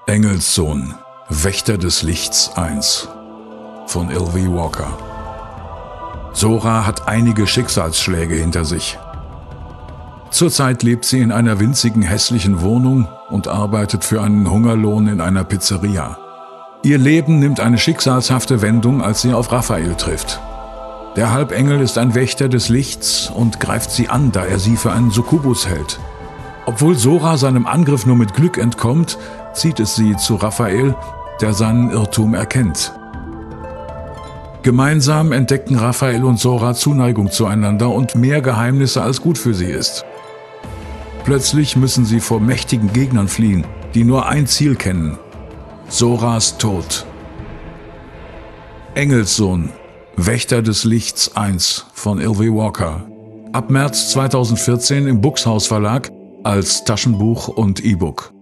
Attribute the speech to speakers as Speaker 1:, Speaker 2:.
Speaker 1: Engelssohn, Wächter des Lichts 1 von L.V. Walker. Sora hat einige Schicksalsschläge hinter sich. Zurzeit lebt sie in einer winzigen, hässlichen Wohnung und arbeitet für einen Hungerlohn in einer Pizzeria. Ihr Leben nimmt eine schicksalshafte Wendung, als sie auf Raphael trifft. Der Halbengel ist ein Wächter des Lichts und greift sie an, da er sie für einen Succubus hält. Obwohl Sora seinem Angriff nur mit Glück entkommt, zieht es sie zu Raphael, der seinen Irrtum erkennt. Gemeinsam entdecken Raphael und Sora Zuneigung zueinander und mehr Geheimnisse, als gut für sie ist. Plötzlich müssen sie vor mächtigen Gegnern fliehen, die nur ein Ziel kennen: Soras Tod. Engelssohn, Wächter des Lichts 1 von L.V. Walker. Ab März 2014 im Buchshaus Verlag als Taschenbuch und E-Book.